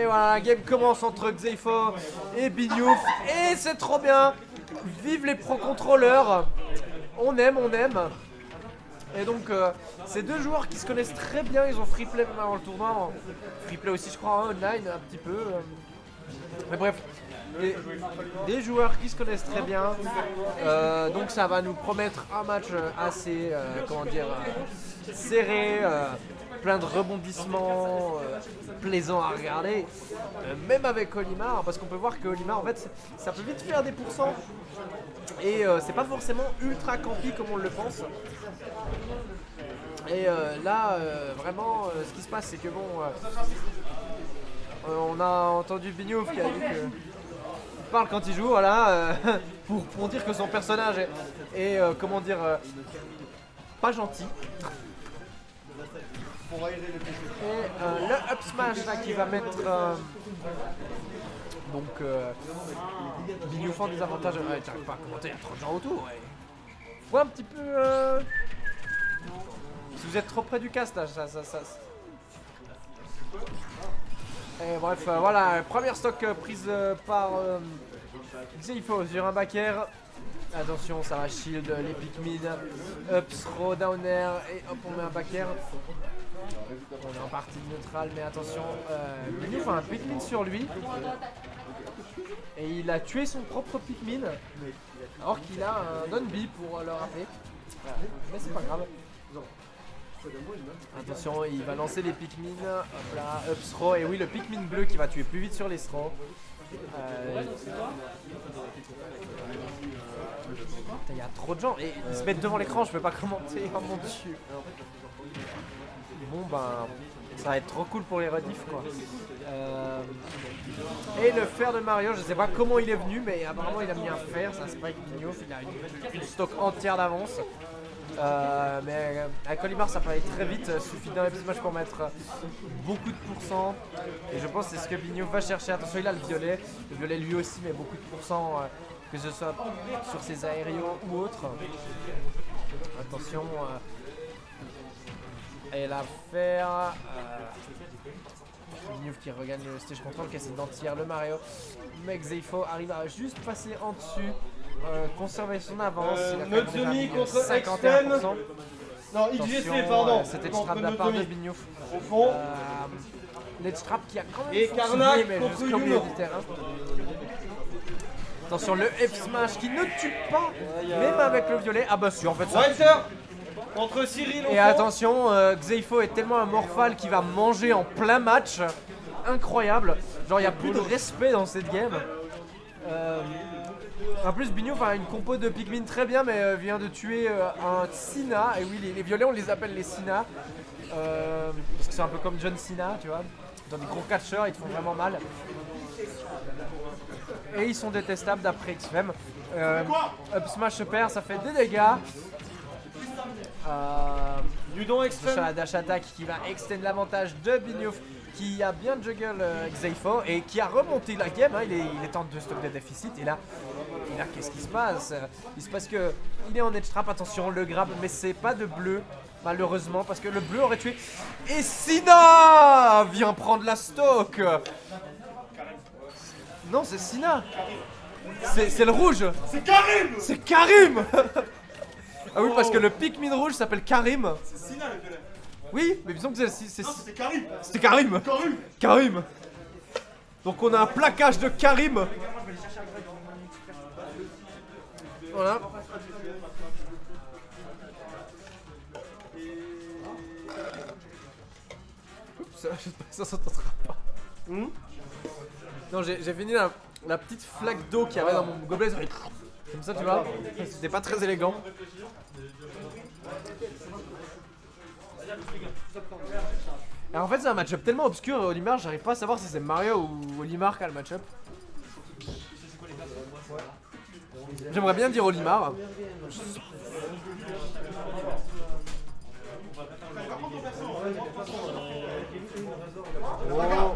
voilà, la game commence entre Xeifo et Bignouf. Et c'est trop bien. Vive les pro-contrôleurs. On aime, on aime. Et donc, ces deux joueurs qui se connaissent très bien, ils ont free play même avant le tournoi. Free play aussi, je crois, hein, online un petit peu. Mais bref, des joueurs qui se connaissent très bien. Donc, ça va nous promettre un match assez, comment dire, serré, plein de rebondissements, plaisant à regarder. Même avec Olimar, parce qu'on peut voir que Olimar, en fait, ça peut vite faire des pourcents. Et c'est pas forcément ultra campy comme on le pense. Et là, vraiment, ce qui se passe, c'est que bon, on a entendu Bignouf qui a dit que il parle quand il joue, voilà, pour dire que son personnage est comment dire, pas gentil. Et le up smash là qui va mettre donc Bignouf en désavantage. Ouais, j'arrive pas à commenter, il y a trop de gens autour. Ouais. Faut un petit peu. Si vous êtes trop près du cast là, ça. Et bref, voilà, première stock prise par Xeifo sur un back air. Attention, ça va shield, les Pikmin, up, throw, down air, et hop, on met un back air. On est en partie neutrale, mais attention, Bignouf a un Pikmin sur lui. Et il a tué son propre Pikmin, alors qu'il a un on-B pour le rappeler. Voilà. Mais c'est pas grave. Attention, il va lancer les Pikmin. Hop là, up throw. Et oui, le Pikmin bleu qui va tuer plus vite sur les throws. Il y a trop de gens et ils se mettent devant l'écran, je peux pas commenter, oh mon dieu. Bon ben, ça va être trop cool pour les rediffs quoi. Et le fer de Mario, je sais pas comment il est venu, mais apparemment il a mis un fer, ça spike Bignouf, il a une stock entière d'avance. Mais avec Olimar ça peut aller très vite, suffit d'un smash pour mettre beaucoup de pourcents. Et je pense que c'est ce que Bignouf va chercher. Attention, il a le violet lui aussi, mais beaucoup de pourcents, que ce soit sur ses aériaux ou autres. Attention, et la fer. Bignouf qui regagne le stage control, qui essaie d'anti-air le Mario. Mais Xeifo arrive à juste passer en dessus. Conserver son avance. Nozomi contre 51%. Non, XGC, pardon. C'était trap de la part de Bignouf. Au fond. L'edge trap qui a quand même et Karnak contre Yuno. Attention, le F smash qui ne tue pas, même avec le violet. Ah bah si, en fait ça. Riser contre Cyril. Et attention, Xeifo est tellement un morphal qui va manger en plein match. Incroyable. Genre, il n'y a plus de respect dans cette game. En plus, Bignouf a une compo de Pikmin très bien, mais vient de tuer un Sina. Et oui, les violets, on les appelle les Sina. Parce que c'est un peu comme John Cena, tu vois. Dans des gros catcheurs, ils te font vraiment mal. Et ils sont détestables d'après XFM. Up smash se perd, ça fait des dégâts. Ludon extrême. La dash attack qui va extend l'avantage de Bignouf, qui a bien juggle Xeifo et qui a remonté la game. Hein. Il est en 2 stocks de déficit. Et là qu'est-ce qui se passe? Il se passe que il est en edge trap. Attention, le grab, mais c'est pas de bleu. Malheureusement, parce que le bleu aurait tué. Et Sina vient prendre la stock. Non, c'est Sina. C'est le rouge. C'est Karim. C'est Karim. Ah oui, parce que le Pikmin rouge s'appelle Karim. C'est Sina le violet. Oui, mais disons que c'est... Non, c'était Karim. C'était Karim. Karim. Donc on a un plaquage de Karim. Voilà. Oups, ça s'entendra pas. Non, j'ai fini la petite flaque d'eau qu'il y avait dans mon gobelet. Comme ça, tu vois. C'était pas très élégant. Alors en fait, c'est un match-up tellement obscur, Olimar, j'arrive pas à savoir si c'est Mario ou Olimar qui a le match-up. J'aimerais bien dire Olimar. Oh.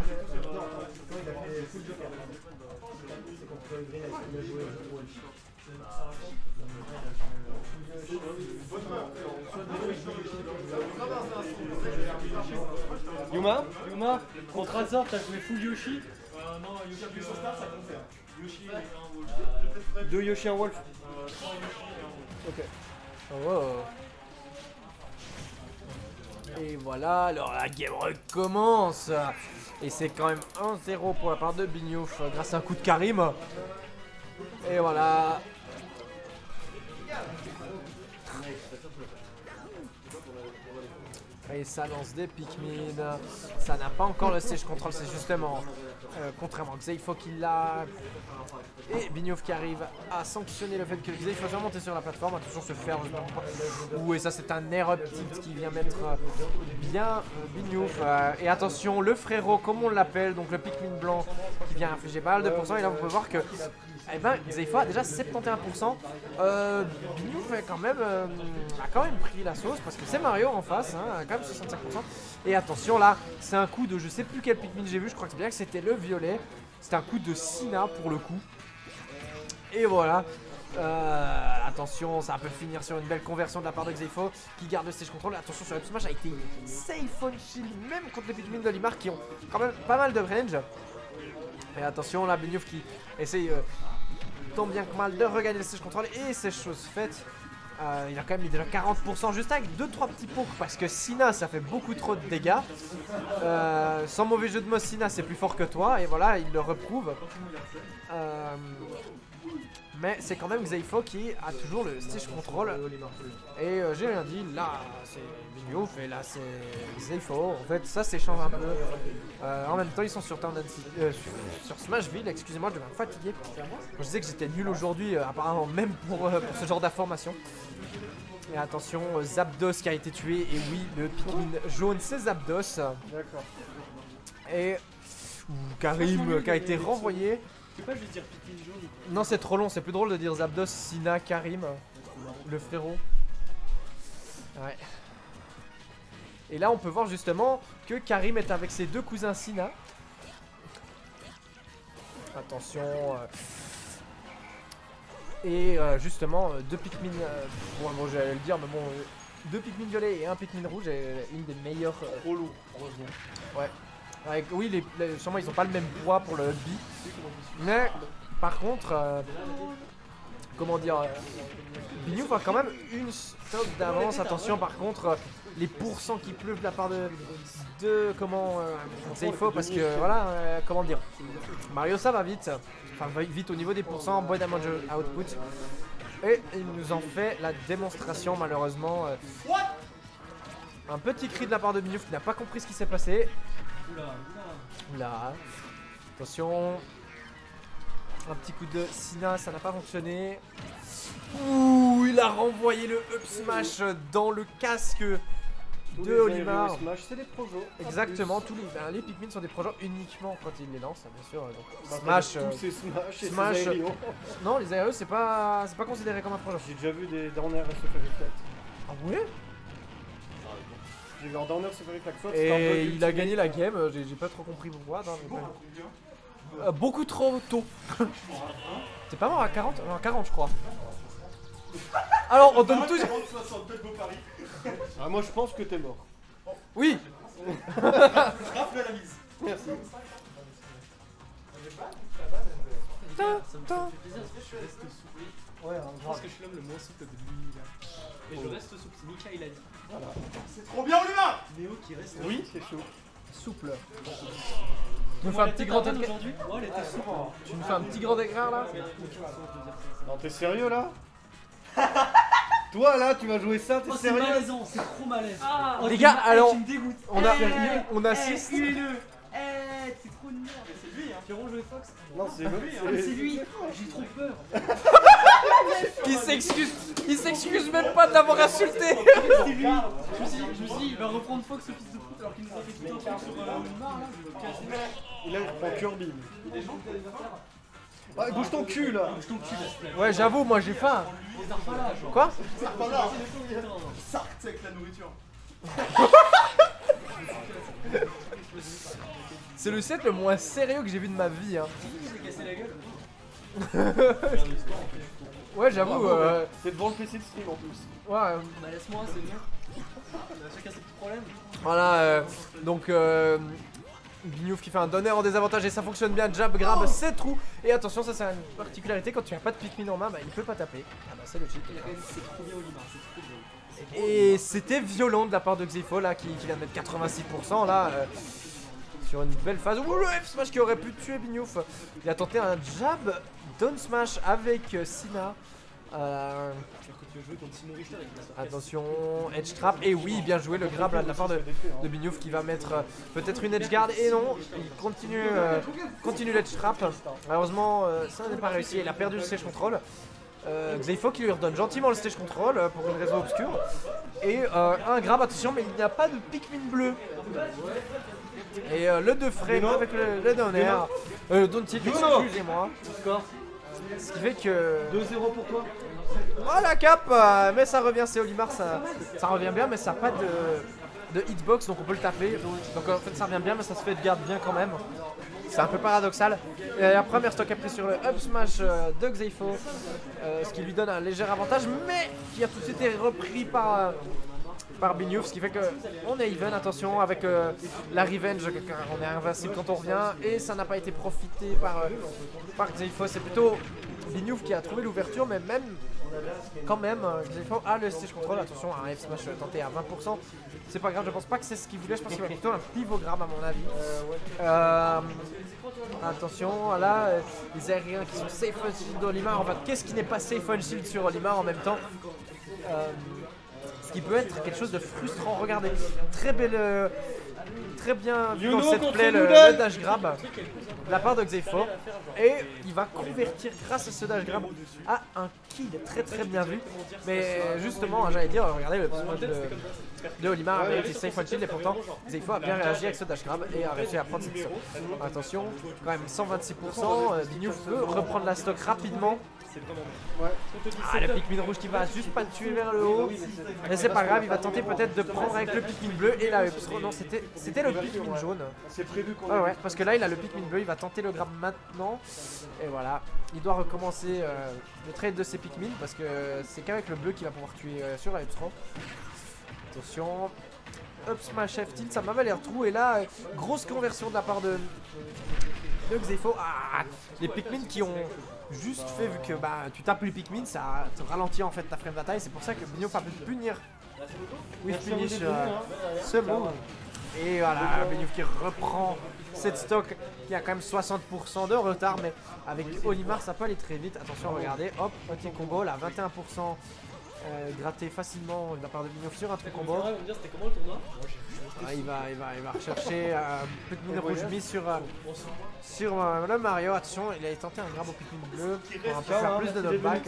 Yuma contre Hazard, t'as joué full Yoshi. Non, Yoshi plus son start, ça compte. Yoshi et un Wolf. 2 Yoshi, un Wolf. 3 Yoshi et un Wolf. Ok. Oh. Et voilà, alors la game recommence. Et c'est quand même 1-0 pour la part de Bignouf grâce à un coup de Karim. Et voilà. Et ça lance des Pikmin. Ça n'a pas encore le siege control, c'est justement contrairement à Xeifo qui l'a. Et Bignouf qui arrive à sanctionner le fait que Xeifo soit monté sur la plateforme. Attention se faire. Ouh, et ça c'est un air tilt qui vient mettre bien Bignouf. Et attention, le frérot comme on l'appelle, donc le Pikmin blanc qui vient infliger pas mal de pourcents. Et là vous pouvez voir que eh ben, Xeifo a déjà 71%. Bignouf a quand même pris la sauce parce que c'est Mario en face, hein, a quand même 65%. Et attention là, c'est un coup de je sais plus quel Pikmin j'ai vu, je crois que c'est bien que c'était le violet. C'est un coup de Sina pour le coup. Et voilà. Attention, ça peut finir sur une belle conversion de la part de Xeifo qui garde le stage control. Attention sur le smash a été safe on shield même contre les Pikmin de Limar qui ont quand même pas mal de range. Et attention là, Bignouf qui essaye tant bien que mal de regagner le stage control et c'est chose faite. Il a quand même mis déjà 40% juste avec 2-3 petits poks parce que Sina ça fait beaucoup trop de dégâts. Sans mauvais jeu de mots, Sina c'est plus fort que toi et voilà, il le reprouve. Mais c'est quand même Xeifo qui a toujours le stage control. Et j'ai rien dit, là c'est Bignouf et là c'est Xeifo. En fait ça s'échange un peu. En même temps ils sont sur sur Smashville, excusez-moi je vais me fatiguer. Je disais que j'étais nul aujourd'hui apparemment même pour ce genre d'informations. Et attention, Zapdos qui a été tué. Et oui, le Pikmin jaune c'est Zapdos. D'accord. Et Karim qui a été renvoyé. Tu peux pas juste dire Pikmin jaune? Non c'est trop long, c'est plus drôle de dire Zapdos, Sina, Karim, le frérot. Ouais. Et là on peut voir justement que Karim est avec ses deux cousins Sina. Attention. Et justement deux Pikmin, bon j'allais le dire mais bon, deux Pikmin violets et un Pikmin rouge est une des meilleures. Trop lourd, heureusement. Ouais. Avec, oui, sûrement ils ont pas le même poids pour le bi. Mais par contre, comment dire, Bignouf a quand même une stock d'avance. Attention par contre, les pourcents qui pleuvent de la part de comment Xeifo parce que voilà, comment dire, Mario ça va vite. Enfin vite au niveau des pourcents, bon damage output. Et il nous en fait la démonstration malheureusement. Un petit cri de la part de Bignouf qui n'a pas compris ce qui s'est passé. Oula. Attention. Un petit coup de Sina, ça n'a pas fonctionné. Ouh, il a renvoyé le up smash dans le casque de Olimar. C'est des projos. Exactement, tous les Pikmin sont des projets uniquement quand ils les lancent, bien sûr. Donc, Smash. Tous ces Smash et Smash. ces aériens. Non, les aérieux, c'est pas considéré comme un projet. J'ai déjà vu des downers se faire reflect. Ah ouais? J'ai vu un downer se faire reflect. Et il a gagné la game, j'ai pas trop compris pourquoi. Beaucoup trop tôt. T'es pas mort à 40? Non, à 40 je crois. Alors on donne tous. Ah, moi je pense que t'es mort. Oui. Rafle à la mise. Merci. Ouais, je pense que je suis l'homme le moins souple de l'univers. Et je reste souple, c'est Mika il a dit. Voilà. C'est trop bien l'humain. Néo qui reste. Oui, c'est chaud. Souple. Tu nous fais un petit grand écart aujourd'hui. Ouais, elle était souple. Tu nous fais un petit grand écart là? Non, t'es sérieux là? Toi là, tu vas jouer ça, t'es Oh, c'est sérieux? malaisant, c'est trop malaise. Ah, Les gars, alors, Tu me dégoûtes. on assiste. T'es trop une merde. C'est lui, hein. Tu vas jouer Fox? Non, c'est lui. C'est lui. J'ai trop peur. Il s'excuse même pas d'avoir insulté. C'est lui. Je me suis dit, il va reprendre Fox au fils de pute alors qu'il nous a fait tout un truc sur Mar là. Je vais le casser. Il a un Kirby. Ah, bouge ton cul là. Bouge ton cul, s'il te plaît. Ouais, j'avoue, moi j'ai faim. Les Zarfala, genre. Quoi? Sark, c'est avec la nourriture. C'est le set le moins sérieux que j'ai vu de ma vie. Hein. J'ai cassé la gueule. Ouais, j'avoue. C'est devant le PC de stream en plus. Ouais, Bah laisse-moi, c'est bien. Chacun ses petits problèmes. voilà, donc Bignouf qui fait un donner en désavantage et ça fonctionne bien. Jab, grab, 7 trous. Et attention, ça c'est une particularité, quand tu n'as pas de Pikmin en main, bah il peut pas taper. Ah bah c'est logique. C'est trop bien Olimar, c'est trop bien. Et c'était violent de la part de Xeifo là qui vient de mettre 86% là sur une belle phase. Ouh, le F smash qui aurait pu tuer Bignouf. Il a tenté un jab down smash avec Sina. Attention, edge trap. Et oui, bien joué le grab là de la part de Bignouf qui va mettre peut-être une edge guard. Et non, il continue l'edge trap. Malheureusement, ça n'est pas réussi. Il a perdu le stage control. Xeifo qui lui redonne gentiment le stage control pour une raison obscure. Et un grab, attention, mais il n'y a pas de Pikmin bleu. Et le 2 frame avec le down air. Down tilt, excusez-moi. Ce qui fait que. 2-0 pour toi. Oh la cape, mais ça revient, c'est Olimar, ça revient bien, mais ça n'a pas de hitbox, donc on peut le taper. Donc en fait ça revient bien, mais ça se fait de garde bien quand même. C'est un peu paradoxal. Et la première stock est prise sur le up smash de Xeifo, ce qui lui donne un léger avantage, mais qui a tout été repris par Bignouf, ce qui fait qu'on est even, attention, avec la revenge, car on est invincible quand on revient, et ça n'a pas été profité par Xeifo. C'est plutôt Bignouf qui a trouvé l'ouverture, mais même quand même, Xeifo a le stage control. Attention, un F smash tenté à 20%. C'est pas grave, je pense pas que c'est ce qu'il voulait, je pense qu'il va plutôt un pivot grab à mon avis. Attention, là, les aériens qui sont safe on shield d'Olimar. Enfin, qu'est-ce qui n'est pas safe on shield sur Olimar en même temps? Ce qui peut être quelque chose de frustrant. Regardez, très belle, très bien vu dans cette play le dash grab de la part de Xeifo. Et il va convertir grâce à ce dash grab à un kill très bien vu. Mais justement, j'allais dire, regardez le personnage de Olimar avait été safe on shield et pourtant Xeifo a bien réagi avec ce dash grab et a réussi à prendre cette stock. Attention, quand même 126%, Bignouf peut reprendre la stock rapidement. Ah, le Pikmin rouge qui va juste pas le tuer vers le haut. Mais c'est pas grave, il va tenter peut-être de prendre avec le Pikmin bleu et la Ups. Non, c'était le Pikmin jaune. C'est prévu qu'on ouais, parce que là il a le Pikmin bleu, il va tenter le grab maintenant. Et voilà, il doit recommencer le trade de ses Pikmin parce que c'est qu'avec le bleu qu'il va pouvoir tuer sur la Ups. Attention, up smash F tilt, ça m'avait l'air trou. Et là, grosse conversion de la part de Xeifo. Ah, les Pikmin qui ont juste fait, vu que bah, tu tapes les Pikmin, ça te ralentit en fait ta frame d'attaque. C'est pour ça que Bignouf a pu punir with punish ce move. Et voilà, Bignouf qui reprend cette stock qui a quand même 60% de retard, mais avec Olimar ça peut aller très vite. Attention, regardez, hop, petit combo là, 21% gratté facilement de la part de Bignouf sur un truc combo. Ah, il va rechercher Pikmin rouge mis sur le Mario. Attention, il a tenté un grab au Pikmin bleu pour un peu faire plus de knockback.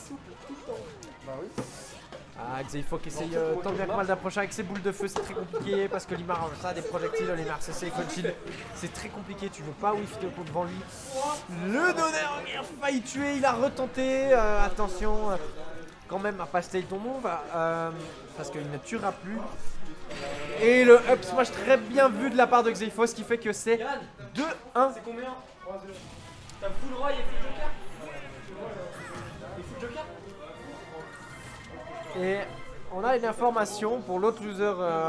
Ah, Xeifo qui essaye tant bien que mal d'approcher avec ses boules de feu, c'est très compliqué parce que Olimar ça a des projectiles. Olimar c'est safe on shield, c'est très compliqué, tu veux pas whiff devant lui. Le donner, il a failli tuer, il a retenté. Attention, quand même à pas stay ton move parce qu'il ne tuera plus. Et le up smash très bien vu de la part de Xeifo, ce qui fait que c'est 2-1. C'est combien? T'as full roi et full joker? Et full joker? Et on a une information pour l'autre loser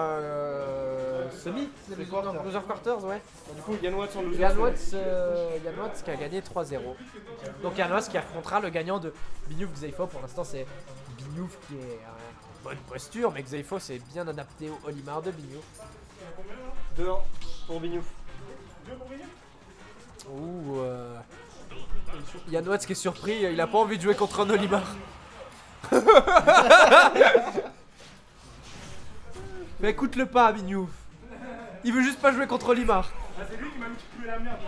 semi, loser quarters, ouais. Du coup, Yann Watts en loser. Yann Watts qui a gagné 3-0. Donc Yann Watts qui affrontera le gagnant de Bignouf Xeifo. Pour l'instant, c'est Bignouf qui est en bonne posture, mais Xeifo s'est bien adapté au Olimar de Bignouf. 2-1 pour Bignouf. Ouh, Yann Watts qui est surpris, il a pas envie de jouer contre un Olimar. Mais écoute-le pas, Bignouf. Il veut juste pas jouer contre Olimar. Ah, c'est lui qui m'a mis tuer la merde.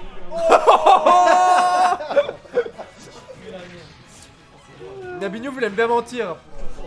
Bignouf, il aime bien mentir.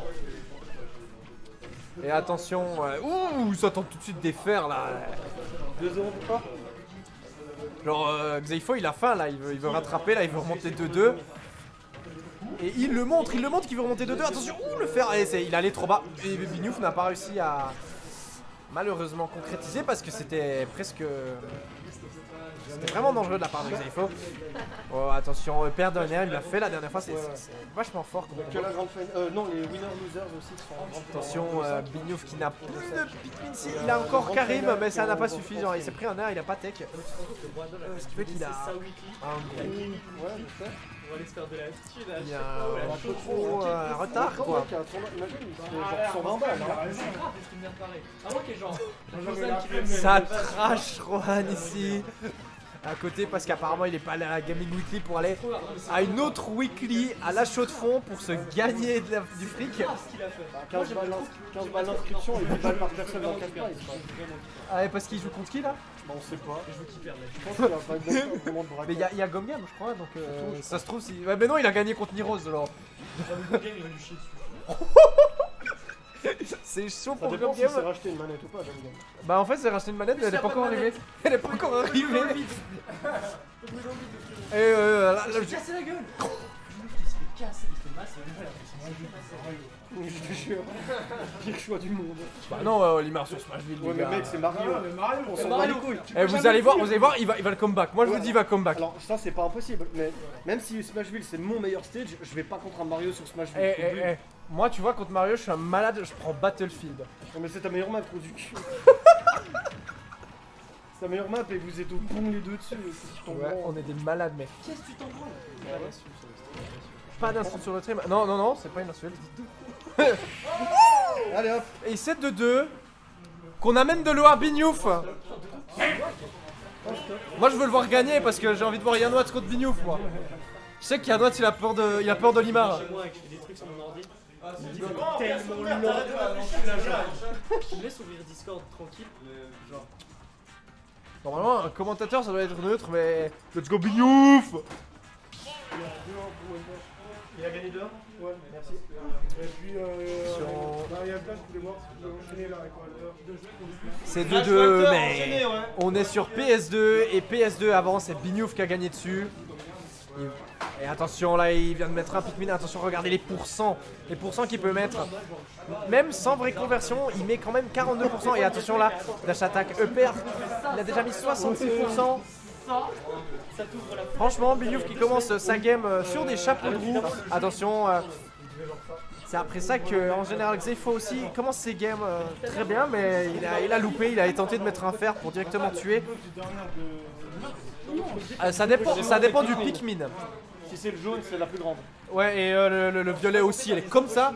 Et attention, ouh, ça tente tout de suite des fers là. 2-0 pour toi. Genre, Xeifo il a faim là, il veut rattraper là, il veut remonter 2-2. Et il le montre qu'il veut remonter 2-2. Attention, ouh, le fer, il allait trop bas. Et Bignouf n'a pas réussi malheureusement concrétisé parce que c'était presque... C'était vraiment dangereux de la part de Xaifo. Oh attention, père d'honneur, il l'a fait la dernière fois, c'est vachement fort. Que la grande finale. Non, les winners losers aussi sont en grande Attention, Bignouf qui n'a plus de Pikmin si. Il a encore Karim, mais ça n'a pas suffi. Genre, il s'est pris un air, il a pas tech. Ce qui fait qu'il a un gros. Ouais, je sais. On va aller se faire de la attitude. Il a un gros retard quoi. Imagine, c'est genre 120 balles. Ah, moi qui est genre. Ça trash Rohan ici. À côté parce qu'apparemment il est pas allé à la Gaming Weekly pour aller à une autre weekly à la chaude de fond pour se gagner du fric. 15 balles d'inscription et 10 balles par personne dans le cash prize. Ah et parce qu'il joue contre qui là? Bah on sait pas. Je veux qu'il perde. Je pense qu'il y a pas vraiment de Mais braquage. il y a Gomgam je crois donc ça se trouve si... Ouais mais non il a gagné contre Niroz alors. C'est chaud Ça pour dépend si Gomgam. c'est racheté une manette ou pas, Gomgam. Bah en fait c'est racheté une manette mais elle est pas encore arrivée. Elle est pas encore arrivée. Et là, Je vais casser la gueule. Il se fait casser, il se fait masser. Je te jure. Pire choix du monde. bah non Olimar sur Smashville. Ouais, mais mec, c'est Mario. On s'en bat les couilles. Et vous allez voir, il va le comeback. Moi je vous dis il va comeback. Alors, ça, c'est pas impossible. Mais même si Smashville c'est mon meilleur stage, je vais pas contre un Mario sur Smashville. Eh. Moi tu vois contre Mario je suis un malade, je prends Battlefield. Non, mais c'est ta meilleure map, trou du cul. C'est ta meilleure map et vous êtes au pont les deux dessus. Ouais, on est des malades mec. Qu'est-ce que tu t'en prends? Pas d'insulte sur le stream. Non, c'est pas une insulte. Allez hop. Et 7 de 2 qu'on amène de l'eau à Bignouf. Moi je veux le voir gagner parce que j'ai envie de voir Yann Watts contre Bignouf moi. Je sais qu'Yann Watts il a peur d'Olimar. Chez moi et que je fais des trucs sur mon ordi. Il est tellement lent. Je me laisse ouvrir Discord tranquille. Genre. Normalement un commentateur ça doit être neutre mais... Let's go Bignouf. Il a gagné 2-1. Ouais, merci. Et puis, il y a plein de voulais voir si vous enchaîner là avec C'est 2-2 mais on est sur PS2 et PS2 avant c'est Bignouf qui a gagné dessus. Et attention là il vient de mettre un Pikmin, attention regardez les pourcents qu'il peut mettre. Même sans vraie conversion il met quand même 42% et attention là dash attack EPR il a déjà mis 66%. Franchement Bignouf qui commence sa game sur des chapeaux de roue. Attention c'est après ça que en général Xaifo aussi commence ses games très bien mais il a loupé, il a tenté de mettre un fer pour directement tuer. Ça dépend du Pikmin. Si c'est le jaune, c'est la plus grande. Ouais et le violet aussi elle est comme ça.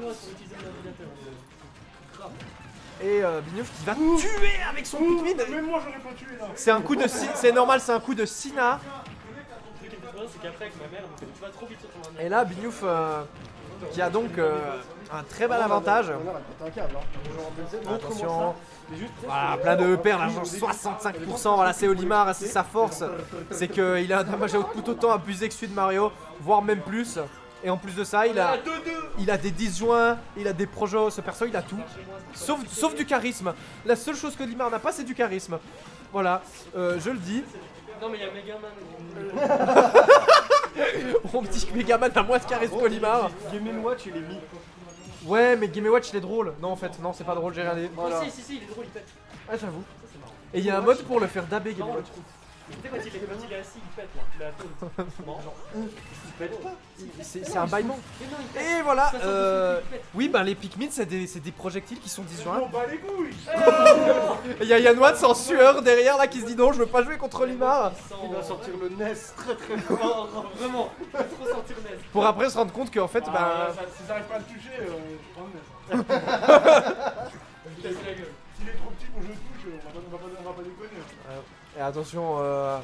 Et Bignouf qui va tuer avec son Pikmin. Même moi j'aurais pas tué là. C'est un coup de c'est normal, c'est un coup de Sina. Le truc qui me fait peur, c'est qu'après avec ma mère, tu vas trop vite sur ton ordi. Et là Bignouf qui a donc un très bel avantage. Attention. Voilà, plein de EPR, là, genre 65%, voilà c'est Olimar, c'est sa force. C'est qu'il a un damage output autant abusé que celui de Mario, voire même plus. Et en plus de ça, il a des disjoints, il a des projets, ce perso il a tout. Sauf du charisme. La seule chose que Olimar n'a pas c'est du charisme. Voilà, je le dis. Non mais il y a Megaman. Mon petit Megaman a moins de charisme qu'Olimar. Game & Watch il est mis. Ouais mais Game & Watch il est drôle. Non en fait, non c'est pas drôle, j'ai regardé. Voilà. Si, il est drôle, il pète. Ah j'avoue. Et il y a un mode pour le faire dabber Game & Watch. Tu sais quand il est assis, il pète là. Il a la faute. Non. Il pète pas. C'est un bâillement. Et voilà, oui ben les Pikmin c'est des projectiles qui sont disjoints. On bat les couilles. Et il y a Yann Watts en sueur derrière là qui se dit non je veux pas jouer contre Olimar. Il va sortir le NES très très fort. Oh, vraiment, il va trop sortir NES. Pour après se rendre compte qu'en fait Si t'arrives pas à le toucher, je prends le NES. Je casse la gueule. S'il est trop petit pour que je le touche, on va pas déconner. Et attention Oh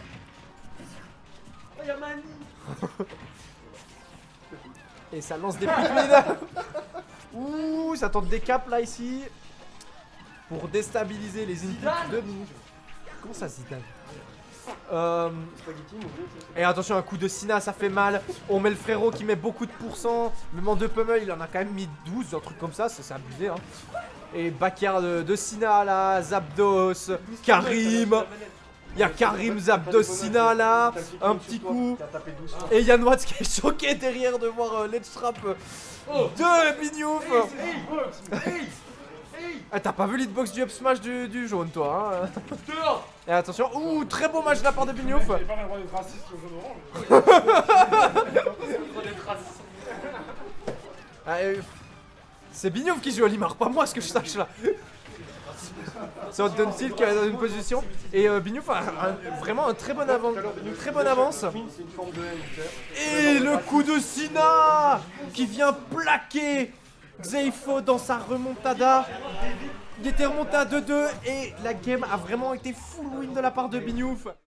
y'a Mani. et ça lance des Pikmin. Ouh ça tente des caps là ici. Pour déstabiliser les inputs de Bignouf. Comment ça Zidane Et attention un coup de Sina ça fait mal. On met le frérot qui met beaucoup de pourcents. Même en 2 pummels il en a quand même mis 12, un truc comme ça, c'est abusé hein. Et backer de Sina là, Zapdos, Karim. Il y a Karim, Zapdos, Sina là, un petit coup. Et Yann Watts qui est choqué derrière de voir Ledge Trap de Bignouf. Ah, t'as pas vu l'hitbox du up smash du jaune, toi, hein. Et attention, ouh, très beau match de la part de Bignouf. J'ai pas le droit d'être raciste au jaune orange. Ah, c'est Bignouf qui joue Olimar, pas moi, ce que je sache là. C'est Dunsteel qui est dans une position. Et Bignouf a vraiment une très bonne avance. Et le coup de Sina qui vient plaquer Xeifo dans sa remontada. Il était remonté à 2-2 et la game a vraiment été full win de la part de Bignouf.